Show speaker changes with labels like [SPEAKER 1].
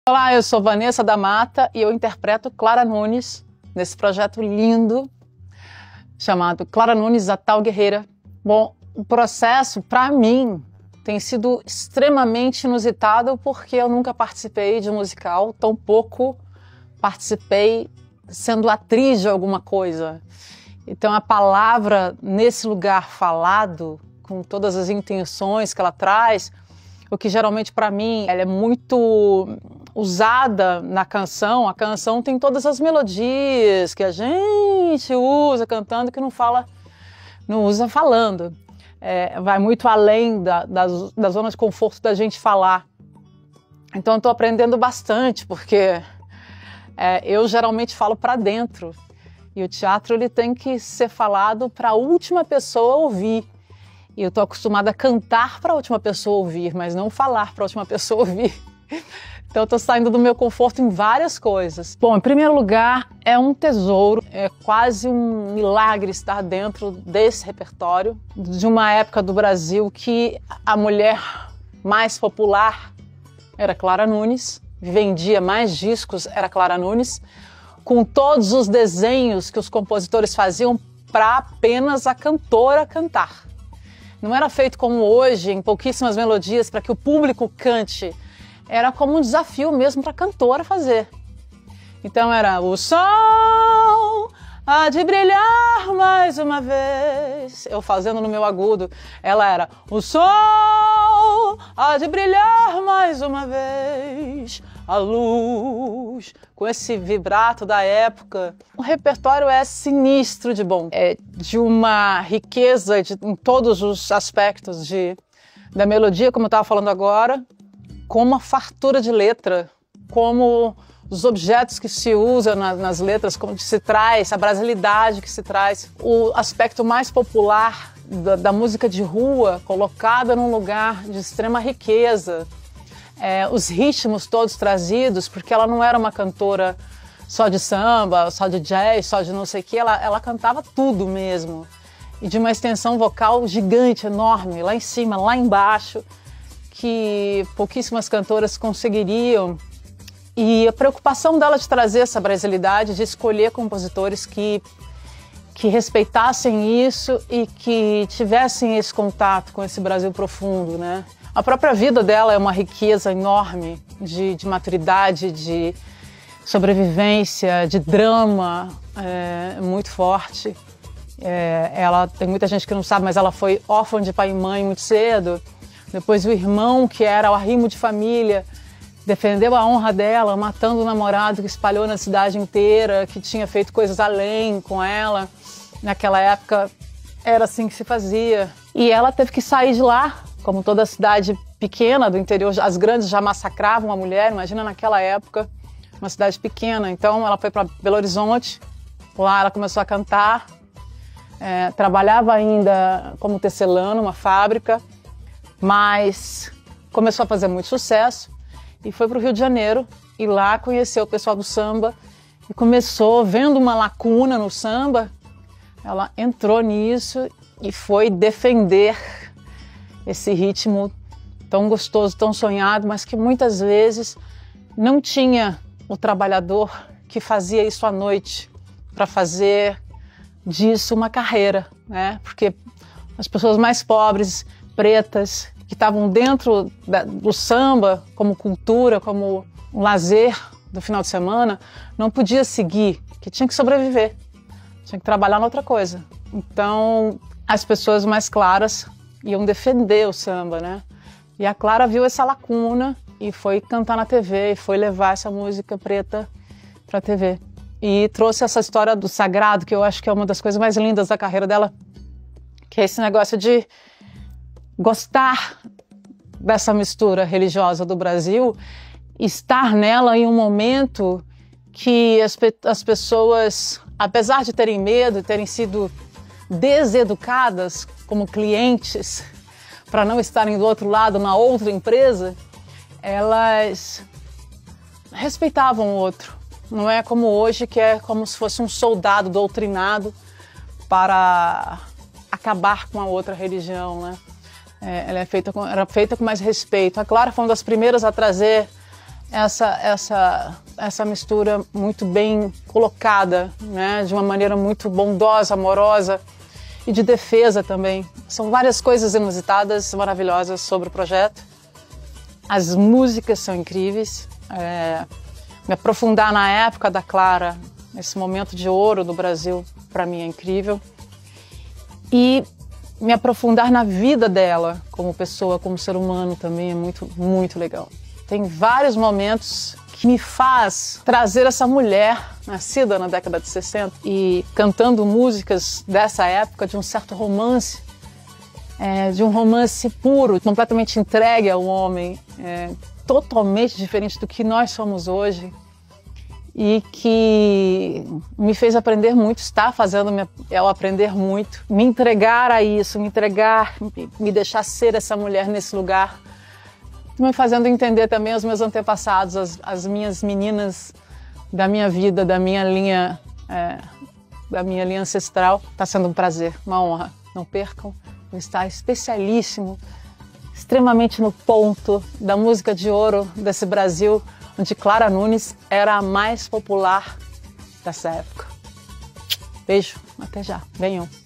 [SPEAKER 1] Olá, eu sou Vanessa da Mata e eu interpreto Clara Nunes nesse projeto lindo chamado Clara Nunes, a Tal Guerreira. Bom, o processo, para mim, tem sido extremamente inusitado porque eu nunca participei de um musical, tampouco participei sendo atriz de alguma coisa. Então a palavra nesse lugar falado, com todas as intenções que ela traz, o que geralmente para mim ela é muito usada na canção. A canção tem todas as melodias que a gente usa cantando, que não usa falando. Vai muito além da zona de conforto da gente falar. Então eu estou aprendendo bastante, porque eu geralmente falo para dentro. E o teatro ele tem que ser falado para a última pessoa ouvir. E eu estou acostumada a cantar para a última pessoa ouvir, mas não falar para a última pessoa ouvir. Então eu estou saindo do meu conforto em várias coisas. Bom, em primeiro lugar, é um tesouro, é quase um milagre estar dentro desse repertório, de uma época do Brasil que a mulher mais popular era Clara Nunes, vendia mais discos, era Clara Nunes, com todos os desenhos que os compositores faziam para apenas a cantora cantar. Não era feito como hoje, em pouquíssimas melodias, para que o público cante. Era como um desafio mesmo para a cantora fazer. Então era o sol há de brilhar mais uma vez. Eu fazendo no meu agudo. Ela era o sol há de brilhar mais uma vez. A luz, com esse vibrato da época. O repertório é sinistro de bom. É de uma riqueza em todos os aspectos da melodia, como eu estava falando agora, com uma fartura de letra, como os objetos que se usam nas letras, como se traz, a brasilidade que se traz, o aspecto mais popular da música de rua, colocada num lugar de extrema riqueza. Os ritmos todos trazidos, porque ela não era uma cantora só de samba, só de jazz, só de não sei o que, ela cantava tudo mesmo. E de uma extensão vocal gigante, enorme, lá em cima, lá embaixo, que pouquíssimas cantoras conseguiriam. E a preocupação dela de trazer essa brasilidade, de escolher compositores que respeitassem isso e que tivessem esse contato com esse Brasil profundo, né? A própria vida dela é uma riqueza enorme de maturidade, de sobrevivência, de drama muito forte. Ela tem muita gente que não sabe, mas ela foi órfã de pai e mãe muito cedo. Depois o irmão, que era o arrimo de família, defendeu a honra dela, matando o namorado que espalhou na cidade inteira, que tinha feito coisas além com ela. Naquela época era assim que se fazia. E ela teve que sair de lá. Como toda cidade pequena do interior, as grandes já massacravam a mulher, imagina naquela época, uma cidade pequena. Então ela foi para Belo Horizonte, lá ela começou a cantar, trabalhava ainda como tecelã numa fábrica, mas começou a fazer muito sucesso e foi para o Rio de Janeiro e lá conheceu o pessoal do samba e começou, vendo uma lacuna no samba, ela entrou nisso e foi defender esse ritmo tão gostoso, tão sonhado, mas que muitas vezes não tinha o trabalhador que fazia isso à noite para fazer disso uma carreira, né? Porque as pessoas mais pobres, pretas, que estavam dentro do samba como cultura, como um lazer do final de semana, não podia seguir, que tinha que sobreviver, tinha que trabalhar em outra coisa. Então, as pessoas mais claras iam defender o samba, né? E a Clara viu essa lacuna e foi cantar na TV, e foi levar essa música preta para a TV. E trouxe essa história do sagrado, que eu acho que é uma das coisas mais lindas da carreira dela, que é esse negócio de gostar dessa mistura religiosa do Brasil, estar nela em um momento que as pessoas, apesar de terem medo, terem sido deseducadas como clientes para não estarem do outro lado na outra empresa, elas respeitavam o outro. Não é como hoje, que é como se fosse um soldado doutrinado para acabar com a outra religião, né? Ela era feita com mais respeito. A Clara foi uma das primeiras a trazer essa mistura muito bem colocada, né, de uma maneira muito bondosa, amorosa e de defesa também. São várias coisas inusitadas, maravilhosas sobre o projeto. As músicas são incríveis. Me aprofundar na época da Clara, nesse momento de ouro do Brasil, para mim é incrível. E me aprofundar na vida dela como pessoa, como ser humano também é muito, muito legal. Tem vários momentos que me faz trazer essa mulher nascida na década de 60 e cantando músicas dessa época, de um certo romance, de um romance puro, completamente entregue ao homem, totalmente diferente do que nós somos hoje, e que me fez aprender muito, está fazendo eu aprender muito, me entregar a isso, me deixar ser essa mulher nesse lugar, me fazendo entender também os meus antepassados, as minhas meninas da minha vida, da minha linha ancestral. Está sendo um prazer, uma honra. Não percam, está especialíssimo, extremamente no ponto da música de ouro desse Brasil, onde Clara Nunes era a mais popular dessa época. Beijo, até já, venham.